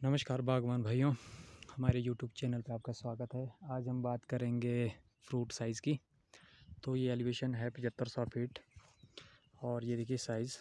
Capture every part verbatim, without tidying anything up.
नमस्कार बागवान भाइयों, हमारे यूट्यूब चैनल पे आपका स्वागत है। आज हम बात करेंगे फ्रूट साइज़ की। तो ये एलिवेशन है पचहत्तर सौ फीट और ये देखिए साइज़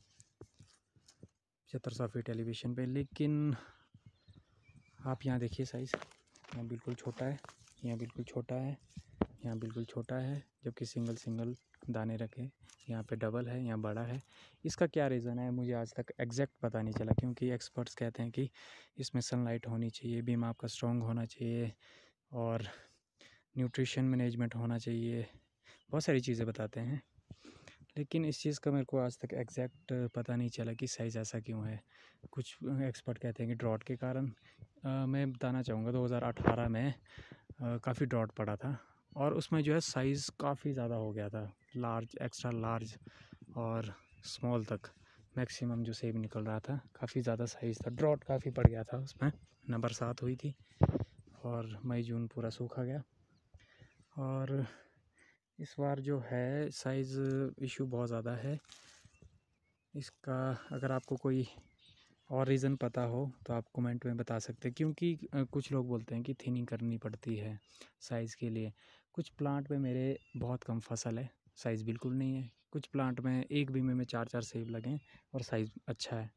पचहत्तर सौ फीट एलिवेशन पे। लेकिन आप यहाँ देखिए साइज़, यहाँ बिल्कुल छोटा है, यहाँ बिल्कुल छोटा है, यहाँ बिल्कुल छोटा है, जबकि सिंगल सिंगल दाने रखे। यहाँ पे डबल है, यहाँ बड़ा है। इसका क्या रीज़न है मुझे आज तक एग्जैक्ट पता नहीं चला, क्योंकि एक्सपर्ट्स कहते हैं कि इसमें सनलाइट होनी चाहिए, बीम आपका स्ट्रॉन्ग होना चाहिए और न्यूट्रिशन मैनेजमेंट होना चाहिए, बहुत सारी चीज़ें बताते हैं। लेकिन इस चीज़ का मेरे को आज तक एग्जैक्ट पता नहीं चला कि साइज़ ऐसा क्यों है। कुछ एक्सपर्ट कहते हैं कि ड्रॉट के कारण। आ, मैं बताना चाहूँगा दो हज़ार अठारह में काफ़ी ड्रॉट पड़ा था और उसमें जो है साइज़ काफ़ी ज़्यादा हो गया था, लार्ज, एक्स्ट्रा लार्ज और स्मॉल तक मैक्सिमम जो सेब निकल रहा था। काफ़ी ज़्यादा साइज़ था, ड्रॉट काफ़ी पड़ गया था उसमें, ना बरसात हुई थी और मई जून पूरा सूखा गया। और इस बार जो है साइज़ इशू बहुत ज़्यादा है इसका। अगर आपको कोई और रीज़न पता हो तो आप कमेंट में बता सकते हैं, क्योंकि कुछ लोग बोलते हैं कि थिनिंग करनी पड़ती है साइज़ के लिए। कुछ प्लांट में मेरे बहुत कम फसल है, साइज़ बिल्कुल नहीं है। कुछ प्लांट में एक बीमे में चार चार सेब लगे और साइज़ अच्छा है।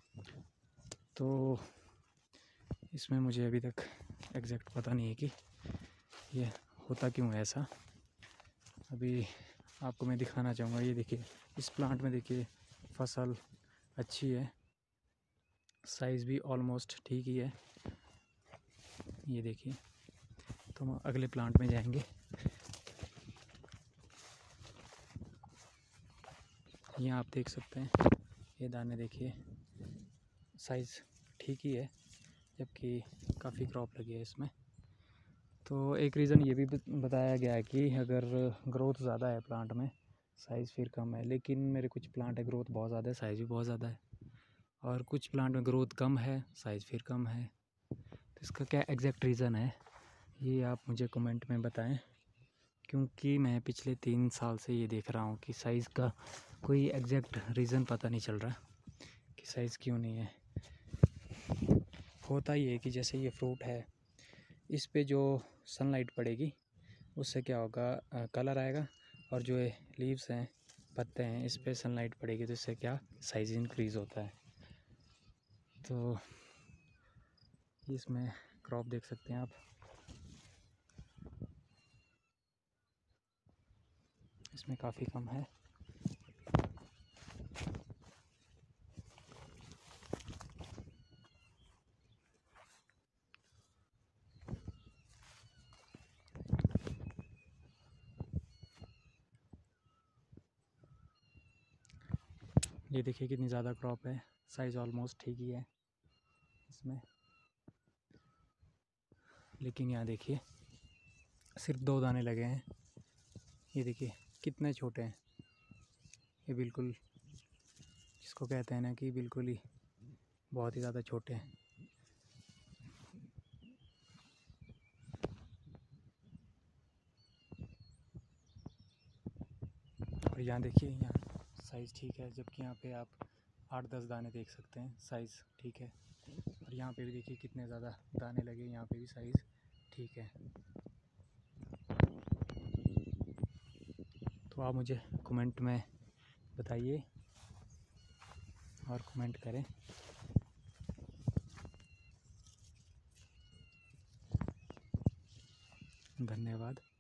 तो इसमें मुझे अभी तक एग्जैक्ट पता नहीं है कि ये होता क्यों है ऐसा। अभी आपको मैं दिखाना चाहूँगा, ये देखिए इस प्लांट में देखिए फसल अच्छी है, साइज़ भी ऑलमोस्ट ठीक ही है। ये देखिए, तो हम अगले प्लांट में जाएंगे। यहाँ आप देख सकते हैं, ये दाने देखिए, साइज़ ठीक ही है, जबकि काफ़ी क्रॉप लगी है इसमें। तो एक रीज़न ये भी बताया गया है कि अगर ग्रोथ ज़्यादा है प्लांट में, साइज़ फिर कम है। लेकिन मेरे कुछ प्लांट है ग्रोथ बहुत ज़्यादा है, साइज़ भी बहुत ज़्यादा है, और कुछ प्लांट में ग्रोथ कम है, साइज़ फिर कम है। तो इसका क्या एग्जैक्ट रीज़न है ये आप मुझे कमेंट में बताएं, क्योंकि मैं पिछले तीन साल से ये देख रहा हूँ कि साइज़ का कोई एग्जैक्ट रीज़न पता नहीं चल रहा कि साइज़ क्यों नहीं है। होता ये है कि जैसे ये फ्रूट है, इस पे जो सनलाइट पड़ेगी उससे क्या होगा, कलर आएगा, और जो ये लीव्स हैं, पत्ते हैं, इस पे सनलाइट पड़ेगी तो इससे क्या साइज़ इंक्रीज़ होता है। तो इसमें क्रॉप देख सकते हैं आप, इसमें काफ़ी कम है। ये देखिए कितनी ज़्यादा क्रॉप है, साइज़ ऑलमोस्ट ठीक ही है इसमें। लेकिन यहाँ देखिए सिर्फ दो दाने लगे हैं। ये देखिए कितने छोटे हैं, ये बिल्कुल जिसको कहते हैं ना कि बिल्कुल ही बहुत ही ज़्यादा छोटे हैं। और यहाँ देखिए, यहाँ साइज़ ठीक है, जबकि यहाँ पे आप आठ दस दाने देख सकते हैं, साइज़ ठीक है। और यहाँ पे भी देखिए कितने ज़्यादा दाने लगे, यहाँ पे भी साइज़ ठीक है। तो आप मुझे कमेंट में बताइए और कमेंट करें। धन्यवाद।